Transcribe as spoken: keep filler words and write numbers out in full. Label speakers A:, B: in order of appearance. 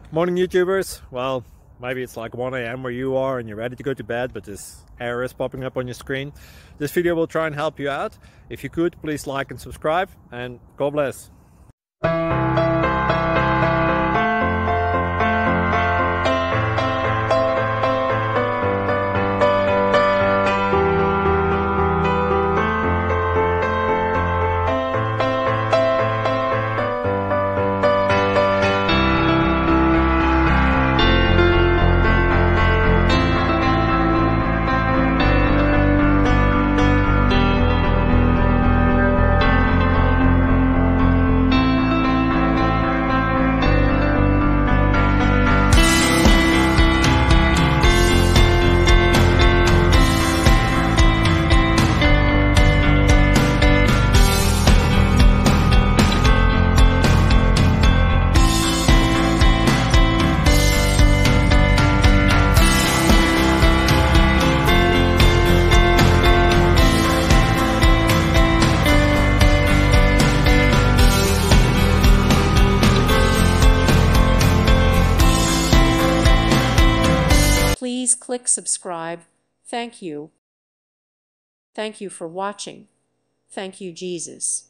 A: Morning YouTubers. Well, maybe it's like one A M where you are and you're ready to go to bed, but this error is popping up on your screen. This video will try and help you out. If you could, please like and subscribe, and God bless.
B: Please click subscribe. Thank you. Thank you for watching. Thank you, Jesus.